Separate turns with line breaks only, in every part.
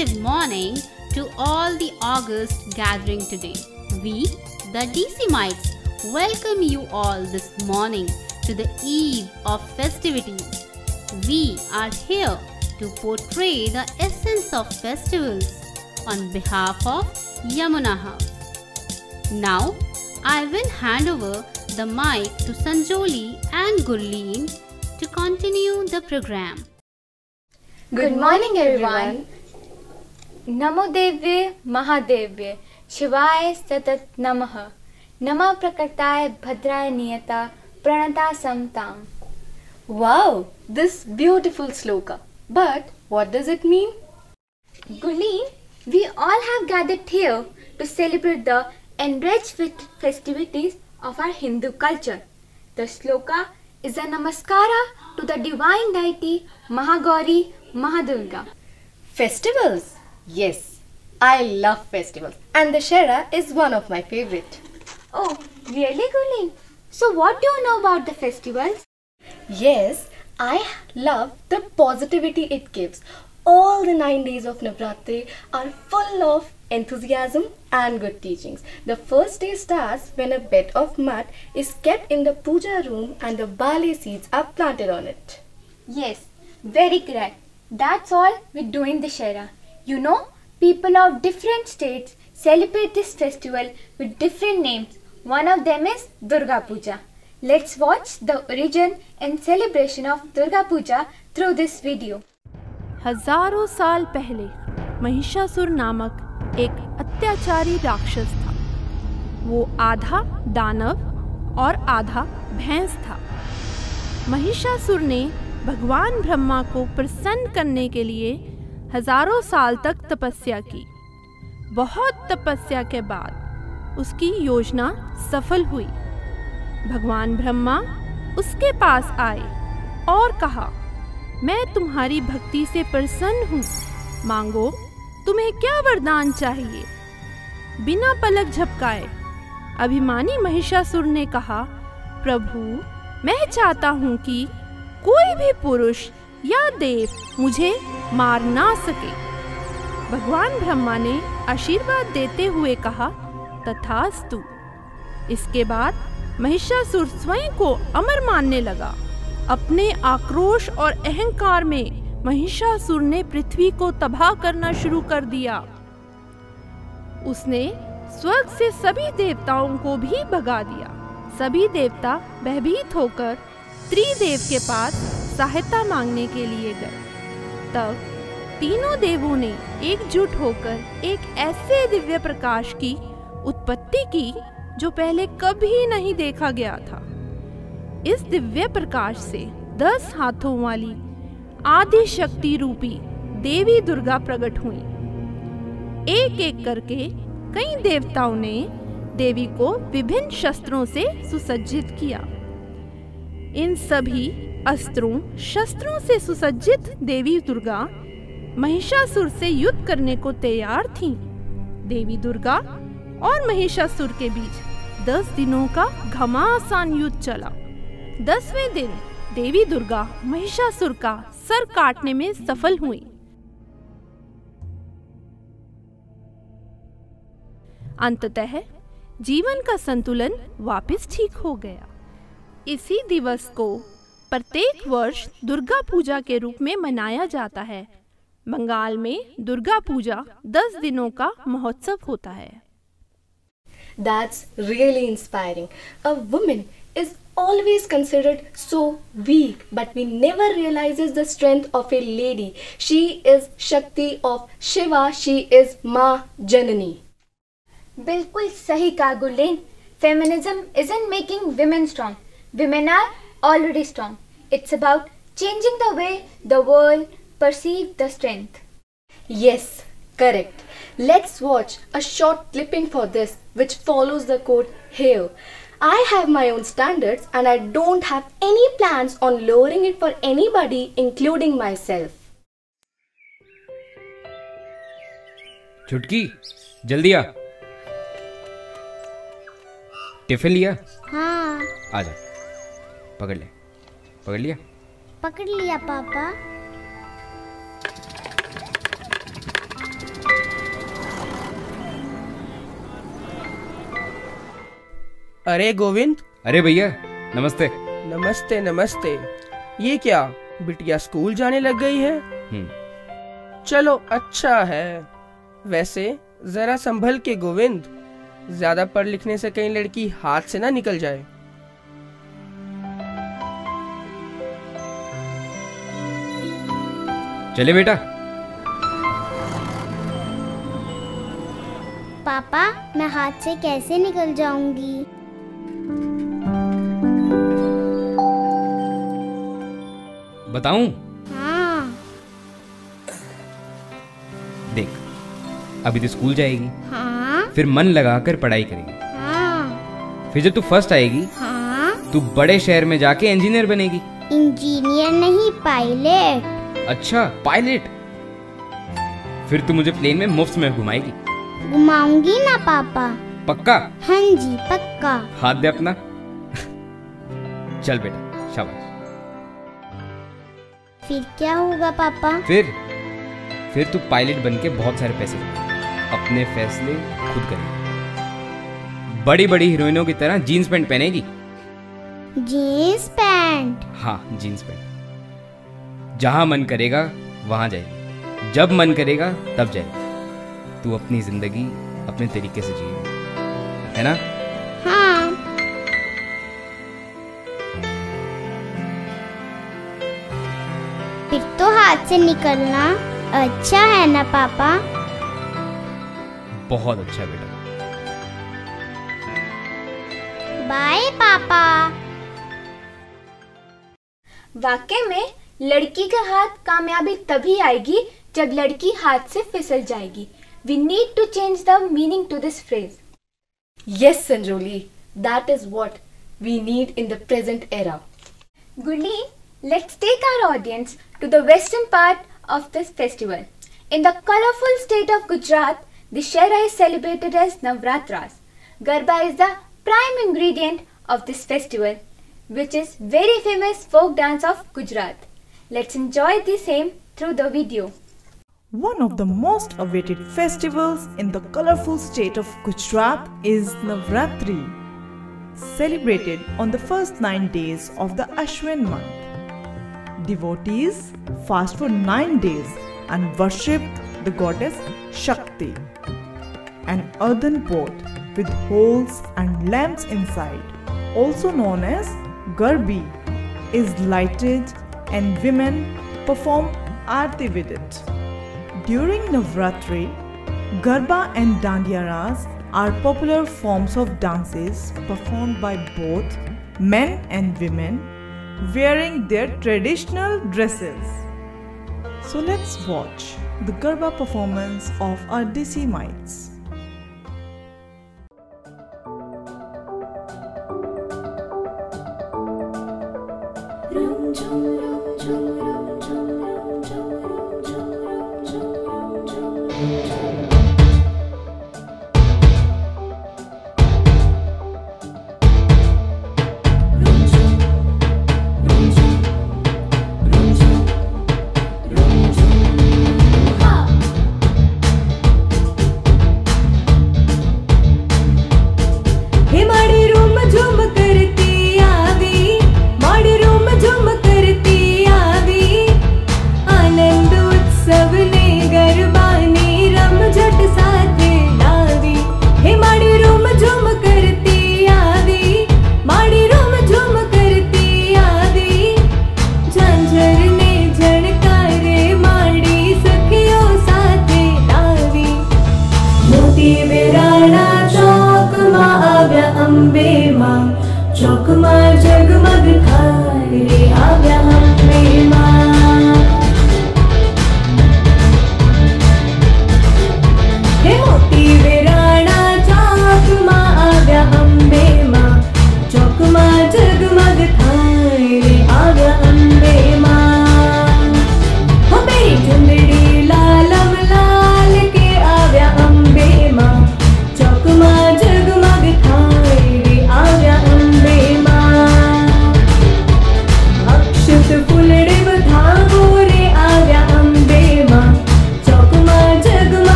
festive morning to all the August gathering today. We, the Decimites, welcome you all this morning to the eve of festivities. We are here to portray the essence of festivals on behalf of Yamuna House. Now, I will hand over the mic to Sanjoli and Gurleen to continue the program.
Good morning everyone. Namo Devye Mahadevye Shivaya Satat Namaha Nama Prakartaya Bhadraya Niyata Pranata Samtam.
Wow, this beautiful sloka. But what does it mean?
Gurleen, we all have gathered here to celebrate the enriched festivities of our Hindu culture. The sloka is a namaskara to the divine deity Mahagauri Mahadurga.
Festivals? Yes, I love festivals and the Shera is one of my favorite.
Oh, really Gurleen? So what do you know about the festivals?
Yes, I love the positivity it gives. All the 9 days of Navratri are full of enthusiasm and good teachings. The first day starts when a bed of mud is kept in the puja room and the barley seeds are planted on it.
Yes, very correct. That's all we do in the Shera. You know, people of different states celebrate this festival with different names. One of them is Durga Puja. Let's watch the origin and celebration of Durga Puja through this video.
हजारों साल पहले महिषासुर नामक एक अत्याचारी राक्षस था। वो आधा दानव और आधा भैंस था। महिषासुर ने भगवान ब्रह्मा को प्रसन्न करने के लिए हजारों साल तक तपस्या की। बहुत तपस्या के बाद उसकी योजना सफल हुई। भगवान ब्रह्मा उसके पास आए और कहा, मैं तुम्हारी भक्ति से प्रसन्न हूँ, मांगो तुम्हें क्या वरदान चाहिए। बिना पलक झपकाए अभिमानी महिषासुर ने कहा, प्रभु मैं चाहता हूँ कि कोई भी पुरुष या देव मुझे मार ना सके। भगवान ब्रह्मा ने आशीर्वाद देते हुए कहा, तथास्तु। इसके बाद महिषासुर स्वयं को अमर मानने लगा। अपने आक्रोश और अहंकार में महिषासुर ने पृथ्वी को तबाह करना शुरू कर दिया। उसने स्वर्ग से सभी देवताओं को भी भगा दिया। सभी देवता भयभीत होकर त्रिदेव के पास सहायता मांगने के लिए गए। तब तीनों देवों ने एकजुट होकर एक ऐसे दिव्य प्रकाश की उत्पत्ति की जो पहले कभी नहीं देखा गया था। इस दिव्य प्रकाश से 10 हाथों वाली आदि शक्ति रूपी देवी दुर्गा प्रकट हुई। एक एक करके कई देवताओं ने देवी को विभिन्न शस्त्रों से सुसज्जित किया। इन सभी अस्त्रों शस्त्रों से सुसज्जित देवी दुर्गा महिषासुर से युद्ध करने को तैयार थीं। देवी दुर्गा और महिषासुर के बीच 10 दिनों का घमासान युद्ध चला। 10वें दिन देवी दुर्गा महिषासुर का सर काटने में सफल हुई। अंततः जीवन का संतुलन वापस ठीक हो गया। इसी दिवस को प्रत्येक वर्ष दुर्गा पूजा के रूप में मनाया जाता है। बंगाल में दुर्गा पूजा 10 दिनों का महोत्सव होता है।
That's really inspiring. A woman is always considered so weak, but we never realizes the strength of a lady. She is Shakti of Shiva. She is Ma Janani.
बिल्कुल सही कहा Gurleen. Feminism isn't making women strong. Women are already strong. It's about changing the way the world perceives the strength.
Yes, correct. Let's watch a short clipping for this which follows the quote here. I have my own standards and I don't have any plans on lowering it for anybody, including myself.
छुटकी, जल्दी आ। Tiffin लिया?
हाँ।
आजा, पकड़ ले। पकड़ लिया?
पकड़ लिया पापा। अरे गोविंद।
अरे भैया नमस्ते।
नमस्ते नमस्ते। ये क्या, बिटिया स्कूल जाने लग गई है? चलो अच्छा है। वैसे जरा संभल के गोविंद, ज्यादा पढ़ लिखने से कहीं लड़की हाथ से ना निकल जाए।
चले बेटा।
पापा मैं हाथ से कैसे निकल जाऊंगी?
बताऊं?
हाँ।
देख, अभी तो स्कूल जाएगी।
हाँ।
फिर मन लगाकर पढ़ाई करेगी।
हाँ।
फिर जब तू फर्स्ट आएगी,
हाँ।
तू बड़े शहर में जाके इंजीनियर बनेगी।
इंजीनियर नहीं, पायलट।
अच्छा पायलट। फिर तू मुझे प्लेन में मुफ्त में घुमाएगी।
घुमाऊंगी ना पापा।
पक्का?
हाँ जी पक्का।
हाथ दे अपना। चल बेटा शाबाश।
फिर क्या होगा पापा?
फिर तू पायलट बनके बहुत सारे पैसे अपने फैसले खुद करेगी। बड़ी बड़ी हीरोइनों की तरह जीन्स पैंट पहनेगी।
Jeans pant?
हाँ जीन्स पैंट। जहां मन करेगा वहां जाएगी, जब मन करेगा तब जाएगी। तू अपनी जिंदगी अपने तरीके से जिएगी, है ना?
हाँ। फिर तो हाथ से निकलना अच्छा है ना पापा?
बहुत अच्छा बेटा।
बाय पापा।
वाकई में लड़की का हाथ कामयाबी तभी आएगी जब लड़की हाथ से फिसल जाएगी। We need to change the meaning to this phrase.
Yes, Sanjoli, that is what we need in the present era.
Gurleen, let's take our audience to the western part of this festival. In the colorful state of Gujarat, Dussehra is celebrated as Navratras. Garba is the prime ingredient of this festival, which is very famous folk dance of Gujarat. Let's enjoy the same through the video.
One of the most awaited festivals in the colorful state of Gujarat is Navratri, celebrated on the first 9 days of the Ashwin month. Devotees fast for 9 days and worship the goddess Shakti. An earthen pot with holes and lamps inside, also known as Garbi, is lighted and women perform aarti with it. During Navratri, Garba and Dandiya Ras are popular forms of dances performed by both men and women wearing their traditional dresses. So let's watch the Garba performance of our Decimites.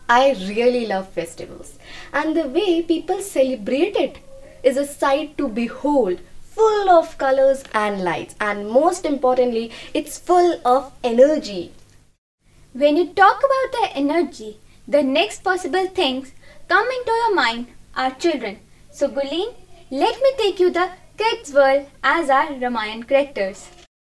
I really love festivals, and the way people celebrate it is a sight to behold, full of colors and lights, and most importantly, it's full of energy.
When you talk about the energy, the next possible things come into your mind are children. So Gulleen, let me take you the kids world as our Ramayan characters.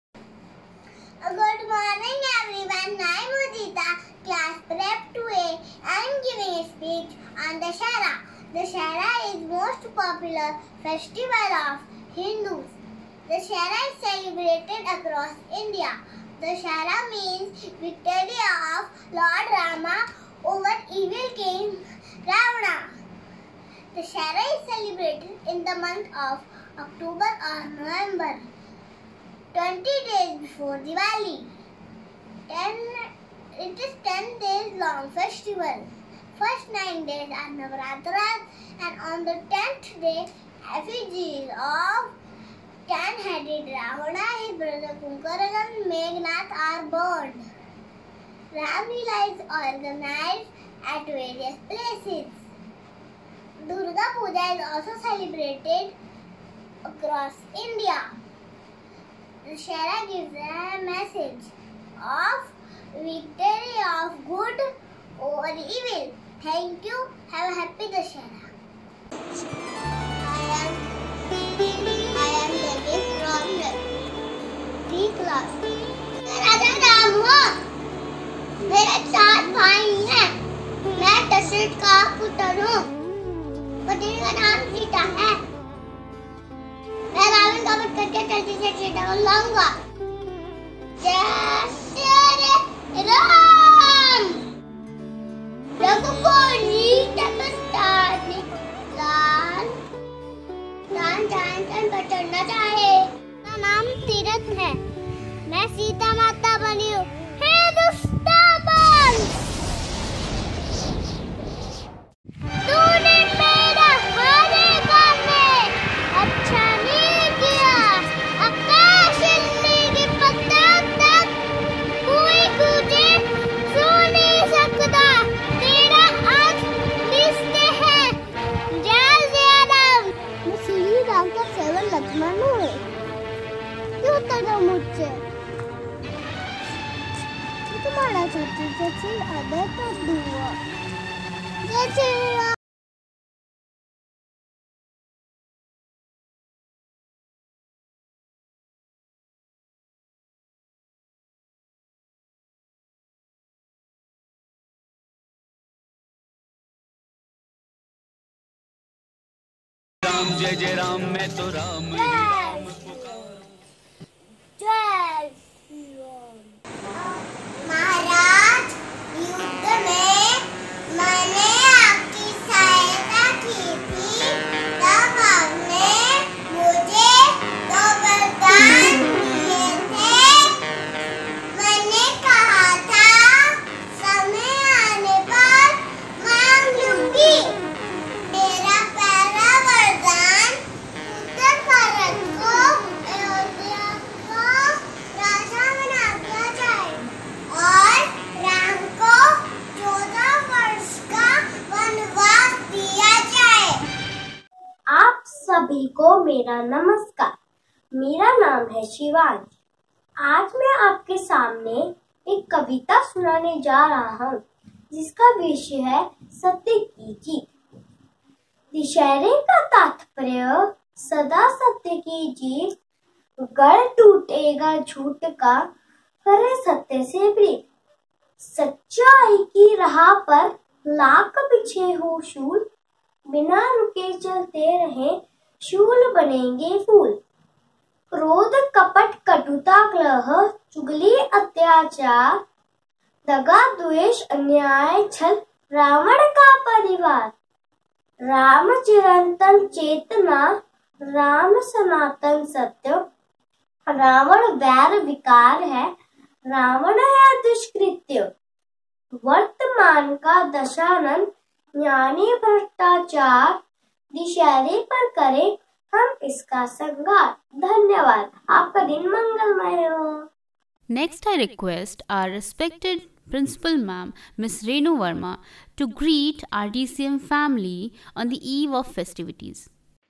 Good morning everyone, I am Udita, class prep 2A. I am giving a speech on Dussehra. Dussehra is most popular festival of Hindus. Dussehra is celebrated across India. Dussehra means victory of Lord Rama over evil king Ravana. Dussehra is celebrated in the month of October or November, 20 days before Diwali. It is 10 days long festival. First 9 days are Navratras, and on the 10th day, effigies of 10-headed Ravana, his brother Kumbhakarna and Meghnad are burned. Ramlila is organized at various places. Durga Puja is also celebrated across India. Dussehra gives a message of victory of good over evil. Thank you. Have a happy Dussehra. I am David from 3 class. राजा राम हो, मेरे 4 भाई हैं। मैं दशरथ का पुत्र हूँ। पत्नी का नाम सीता है। मैं रावण का वध करके जल्दी से सीता को लाऊंगा। जय श्री राम। रघुपुरी तपस्तानी लाल जान बचना चाहे। मेरा नाम तीरथ है। मैं सीता माता बनी हूँ। हे दुष्टापन, तूने मेरा हरे काम में अच्छा नहीं किया। आकाश की पत्तों तक कोई तुझे छू नहीं सकता। तेरा आज रिश्ते हैं। जय श्री राम। मैं श्री राम का सेवक लक्ष्मण हूँ। क्यों करो मुझसे? तुम्हारा छत्तीस अदर कर दूंगा। जय श्री राम।
राम जय जय राम, मैं तो राम ही राम पुकार।
जय श्री राम। महाराज, युद्ध में मैंने आपकी सहायता की थी, तब आपने मुझे 2 वरदान दिए थे। मैंने कहा था समय आने पर मांग लूंगी। मेरा पहला वरदान उत्तर भारत को अयोध्या का राजा बना दिया जाए और राम को 14 वर्ष का वनवास दिया जाए। आप सभी को मेरा नमस्कार। मेरा नाम है शिवानी। आज मैं आपके सामने एक कविता सुनाने जा रहा हूँ, जिसका विषय है सत्य की जीत। दुशहरे का तात्पर्य सदा सत्य की जीत। गढ़ टूटेगा झूठ का, करे सत्य से प्रीत। सच्चाई की राह पर लाख बिछे हो शूल, बिना रुके चलते रहे शूल बनेंगे फूल। क्रोध कपट कटुता कलह चुगली अत्याचार, दगा द्वेष अन्याय छल रावण का परिवार। राम चिरंतन चेतना, राम सनातन सत्य। रावण वैर विकार है, रावण है दुष्कृत्य। वर्तमान का दशानन ज्ञानी भ्रष्टाचार, दुशहरे पर करें हम इसका संहार। धन्यवाद। आपका दिन मंगलमय हो।
Next, I request our respected Principal Ma'am, Miss Renu Verma, to greet our DCM family on the eve of festivities.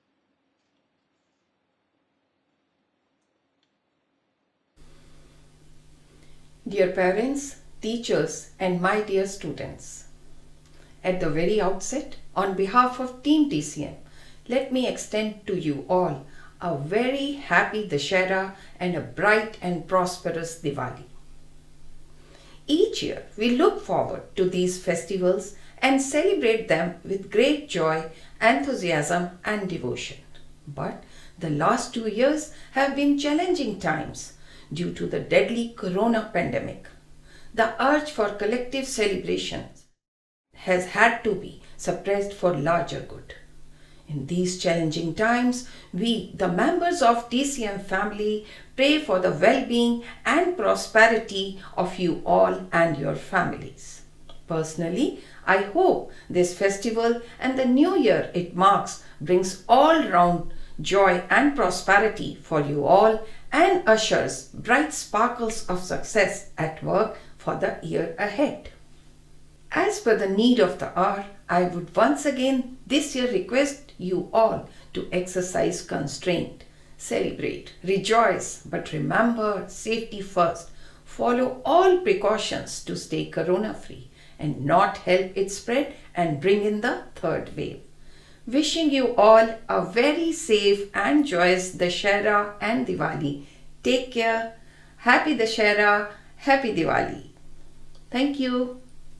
Dear parents, teachers, and my dear students, at the very outset, on behalf of Team DCM, let me extend to you all a very happy Dussehra and a bright and prosperous Diwali. Each year, we look forward to these festivals and celebrate them with great joy, enthusiasm, and devotion. But the last 2 years have been challenging times due to the deadly corona pandemic. The urge for collective celebrations has had to be suppressed for larger good. In these challenging times, we, the members of DCM family, pray for the well-being and prosperity of you all and your families. Personally, I hope this festival and the new year it marks brings all-round joy and prosperity for you all and ushers bright sparkles of success at work for the year ahead. As per the need of the hour, I would once again this year request you all to exercise constraint, celebrate, rejoice, but remember safety first. Follow all precautions to stay corona-free and not help it spread and bring in the third wave. Wishing you all a very safe and joyous Dussehra and Diwali. Take care. Happy Dussehra. Happy Diwali. Thank you.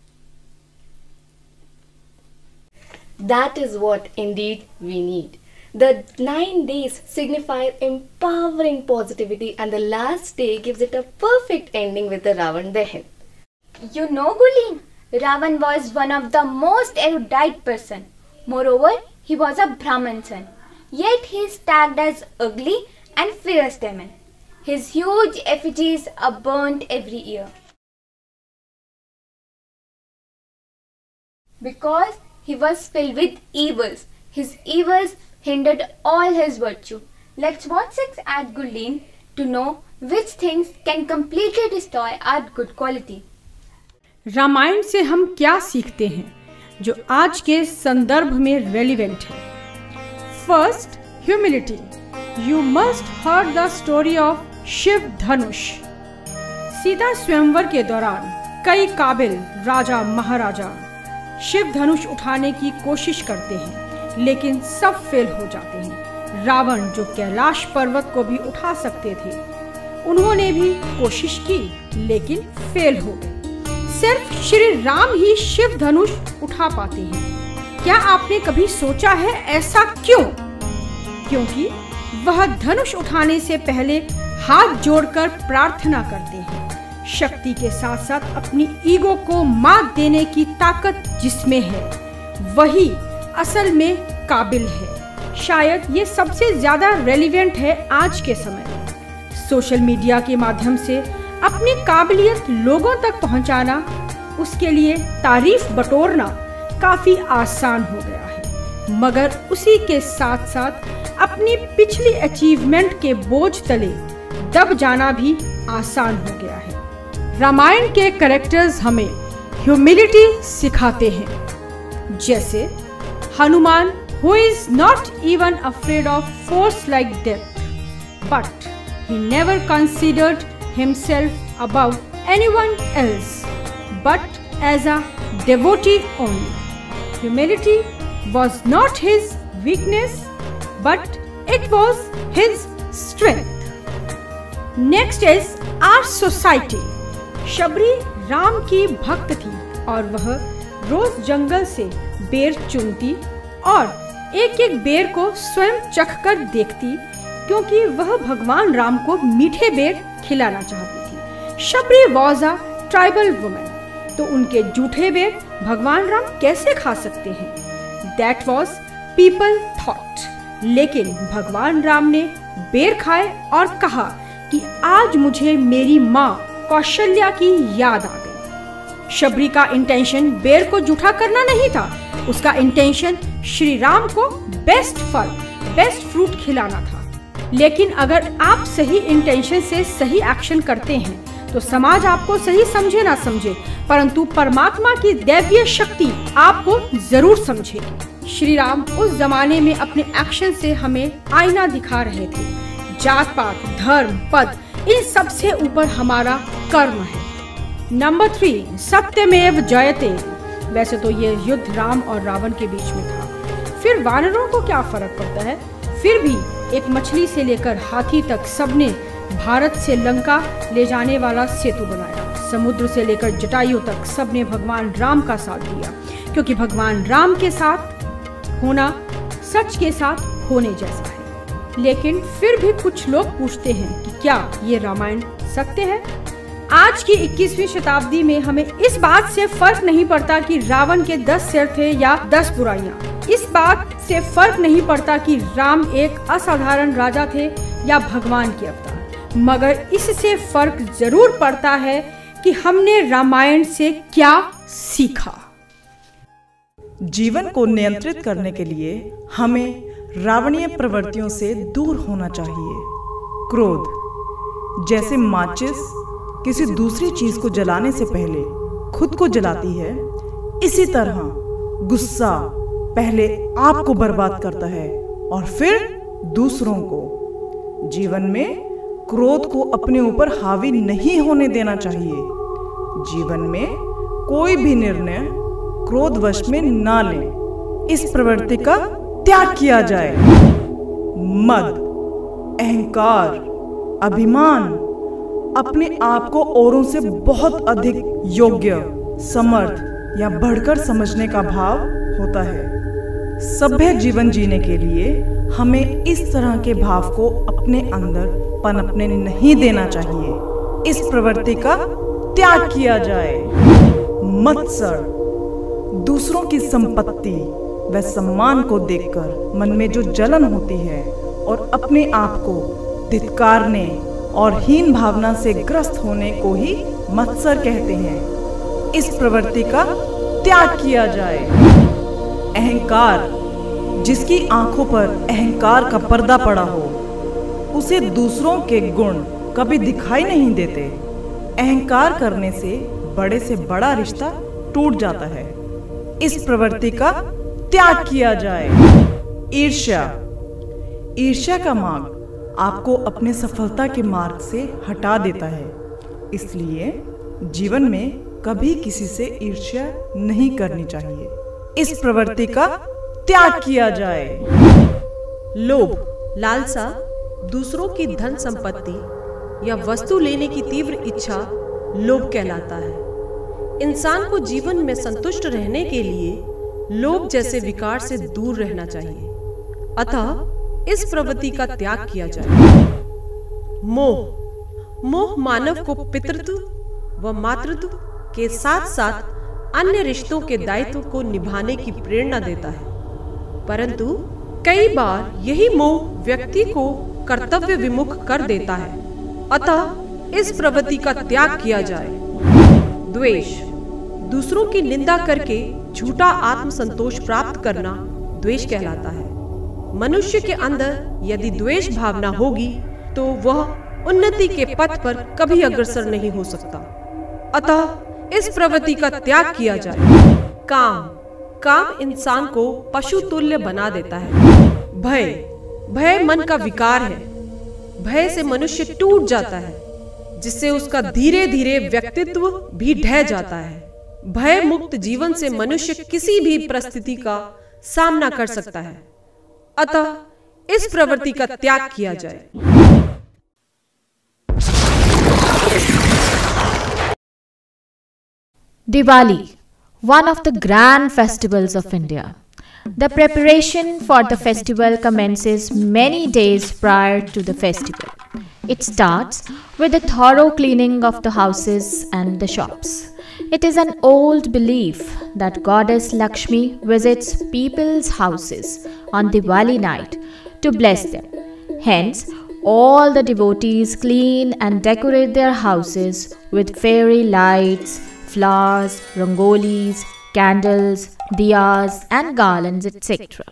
That is what indeed we need. The 9 days signify empowering positivity, and the last day gives it a perfect ending with the Ravan Dahan.
You know, Gulin, Ravan was one of the most erudite person. Moreover, he was a Brahmin son. Yet he is tagged as ugly and fierce demon. His huge effigies are burnt every year. Because he was filled with evils. His evils hindered all his virtue. Let's watch 6 at Gulin to know which things can completely destroy our good quality.
Ramayan से हम क्या सीखते हैं जो आज के संदर्भ में रेलिवेंट है? First, humility. You must heard the story of Shiv Dhanush. Sita स्वयंवर के दौरान कई काबिल राजा महाराजा शिव धनुष उठाने की कोशिश करते हैं, लेकिन सब फेल हो जाते हैं. रावण, जो कैलाश पर्वत को भी उठा सकते थे, उन्होंने भी कोशिश की लेकिन फेल हो गए. सिर्फ श्री राम ही शिव धनुष उठा पाते हैं. क्या आपने कभी सोचा है ऐसा क्यों? क्योंकि वह धनुष उठाने से पहले हाथ जोड़कर प्रार्थना करते हैं. शक्ति के साथ साथ अपनी ईगो को मात देने की ताकत जिसमें है, वही असल में काबिल है. शायद ये सबसे ज्यादा रेलिवेंट है आज के समय में. सोशल मीडिया के माध्यम से अपनी काबिलियत लोगों तक पहुंचाना, उसके लिए तारीफ बटोरना काफी आसान हो गया है, मगर उसी के साथ साथ अपनी पिछली अचीवमेंट के बोझ तले दब जाना भी आसान हो गया है. रामायण के कैरेक्टर्स हमें ह्यूमिलिटी सिखाते हैं, जैसे Hanuman, who is not even afraid of force like death, but he never considered himself above anyone else, but as a devotee only. Humility was not his weakness, but it was his strength. Next is our society. Shabari Ram की भक्त थी और वह रोज जंगल से बेर चुनती और एक एक बेर को स्वयं चखकर देखती, क्योंकि वह भगवान राम को मीठे बेर खिलाना चाहती थी. Shabari was a tribal women, तो उनके जूठे बेर भगवान राम कैसे खा सकते हैं? That was people thought. लेकिन भगवान राम ने बेर खाए और कहा कि आज मुझे मेरी माँ कौशल्या की याद आ गई. शबरी का इंटेंशन बेर को जूठा करना नहीं था, उसका इंटेंशन श्री राम को बेस्ट फल, बेस्ट फ्रूट खिलाना था. लेकिन अगर आप सही इंटेंशन से सही एक्शन करते हैं तो समाज आपको सही समझे ना समझे, परंतु परमात्मा की दैवीय शक्ति आपको जरूर समझेगी। श्री राम उस जमाने में अपने एक्शन से हमें आईना दिखा रहे थे। जात पात, धर्म, पद, इन सब से ऊपर हमारा कर्म है। नंबर 3, सत्यमेव जयते। वैसे तो ये युद्ध राम और रावण के बीच में था, फिर वानरों को क्या फर्क पड़ता है। फिर भी एक मछली से लेकर हाथी तक सबने भारत से लंका ले जाने वाला सेतु बनाया। समुद्र से लेकर जटायु तक सबने भगवान राम का साथ दिया, क्योंकि भगवान राम के साथ होना सच के साथ होने जैसा है। लेकिन फिर भी कुछ लोग पूछते हैं कि क्या ये रामायण सत्य है। आज की 21वीं शताब्दी में हमें इस बात से फर्क नहीं पड़ता कि रावण के 10 सिर थे या 10 बुराइयां। इस बात से फर्क नहीं पड़ता कि राम एक असाधारण राजा थे या भगवान के अवतार, मगर इससे फर्क जरूर पड़ता है कि हमने रामायण से क्या सीखा।
जीवन को नियंत्रित करने के लिए हमें रावणीय प्रवृत्तियों से दूर होना चाहिए। क्रोध, जैसे माचिस किसी दूसरी चीज को जलाने से पहले खुद को जलाती है, इसी तरह गुस्सा पहले आपको बर्बाद करता है और फिर दूसरों को। जीवन में क्रोध को अपने ऊपर हावी नहीं होने देना चाहिए। जीवन में कोई भी निर्णय क्रोधवश में ना लें। इस प्रवृत्ति का त्याग किया जाए। मद, अहंकार, अभिमान, अपने आप को औरों से बहुत अधिक योग्य, समर्थ या बढ़कर समझने का भाव होता है। सभ्य जीवन जीने के लिए हमें इस तरह के भाव को अपने अंदर पनपने नहीं देना चाहिए। इस प्रवृत्ति का त्याग किया जाए। मत्सर, दूसरों की संपत्ति व सम्मान को देखकर मन में जो जलन होती है और अपने आप को धिक्कारने और हीन भावना से ग्रस्त होने को ही मत्सर कहते हैं। इस प्रवृत्ति का त्याग किया जाए। अहंकार, जिसकी आंखों पर अहंकार का पर्दा पड़ा हो, उसे दूसरों के गुण कभी दिखाई नहीं देते। अहंकार करने से बड़ा रिश्ता टूट जाता है। इस प्रवृत्ति का त्याग किया जाए। ईर्ष्या, ईर्ष्या का मार्ग आपको अपने सफलता के मार्ग से हटा देता है। इसलिए जीवन में कभी किसी से ईर्ष्या नहीं करनी चाहिए। इस प्रवृत्ति का त्याग किया जाए।
लोभ, लालसा, दूसरों की धन संपत्ति या वस्तु लेने की तीव्र इच्छा लोभ कहलाता है। इंसान को जीवन में संतुष्ट रहने के लिए लोभ जैसे विकार से दूर रहना चाहिए, अतः इस प्रवृत्ति का त्याग किया जाए। मोह, मोह मानव को पितृत्व व मातृत्व के साथ साथ अन्य रिश्तों के दायित्व को निभाने की प्रेरणा देता है, परंतु कई बार यही मोह व्यक्ति को कर्तव्य विमुख कर देता है, अतः इस प्रवृत्ति का त्याग किया जाए। द्वेष, दूसरों की निंदा करके झूठा आत्मसंतोष प्राप्त करना द्वेष कहलाता है। मनुष्य के अंदर यदि द्वेष भावना होगी तो वह उन्नति के पथ पर कभी अग्रसर नहीं हो सकता, अतः इस प्रवृत्ति का त्याग किया जाए। काम, काम इंसान को पशु तुल्य बना देता है। भय, भय मन का विकार है। भय से मनुष्य टूट जाता है, जिससे उसका धीरे धीरे व्यक्तित्व भी ढह जाता है। भय मुक्त जीवन से मनुष्य किसी भी परिस्थिति का सामना कर सकता है, अतः इस प्रवृत्ति का त्याग किया जाए।
Diwali, one of the grand festivals of India. The preparation for the festival commences many days prior to the festival. It starts with a thorough cleaning of the houses and the shops. It is an old belief that Goddess Lakshmi visits people's houses on Diwali night to bless them. Hence, all the devotees clean and decorate their houses with fairy lights, flowers, rangolis, candles, diyas and garlands, etc.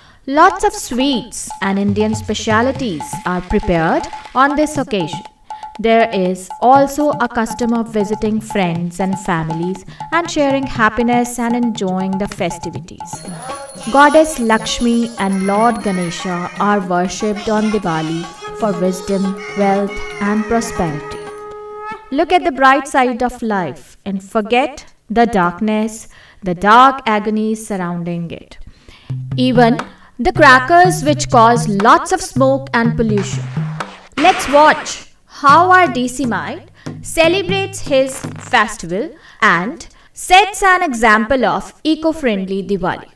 Lots of sweets and Indian specialities are prepared on this occasion. There is also a custom of visiting friends and families and sharing happiness and enjoying the festivities. Goddess Lakshmi and Lord Ganesha are worshipped on Diwali for wisdom, wealth, and prosperity. Look at the bright side of life and forget the darkness, the dark agonies surrounding it. Even the crackers which cause lots of smoke and pollution. Let's watch how our Decimite celebrates his festival and sets an example of eco-friendly Diwali.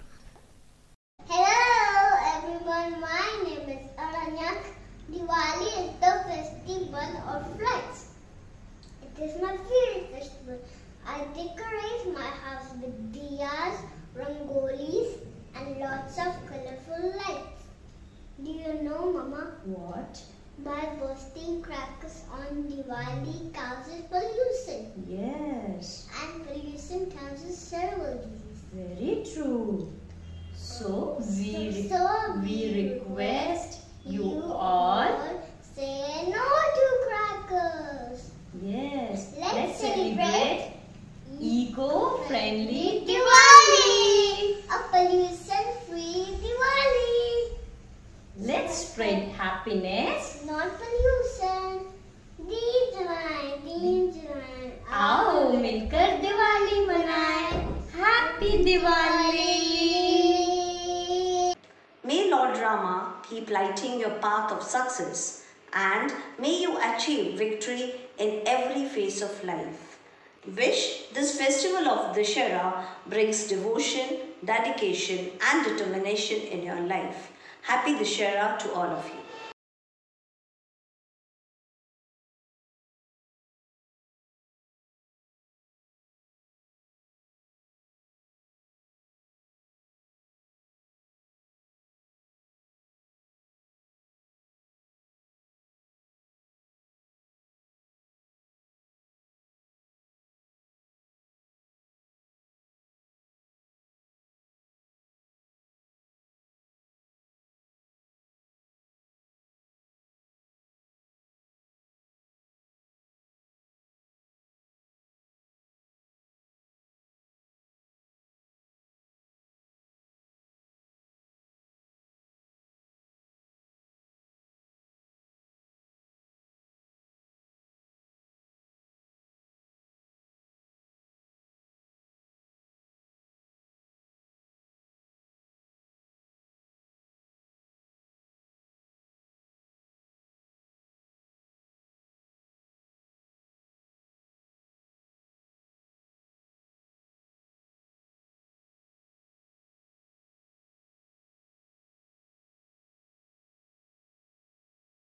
Hello everyone, my name is Aranyak. Diwali is the festival of lights. It is my favorite festival. I decorate my house with diyas, rangolis and lots of colorful lights. Do you know, Mama?
What?
By bursting crackers on Diwali causes pollution.
Yes.
And pollution causes several diseases.
Very true. So we request you all
say no to crackers.
Yes.
Let's celebrate
eco-friendly
Diwali. A pollution-free Diwali.
Let's spread happiness,
not pollution.
आओ मिलकर दिवाली मनाएं. Happy Diwali.
May Lord Rama keep lighting your path of success, and may you achieve victory in every phase of life. Wish this festival of Dussehra brings devotion, dedication and determination in your life. Happy Dussehra to all of you.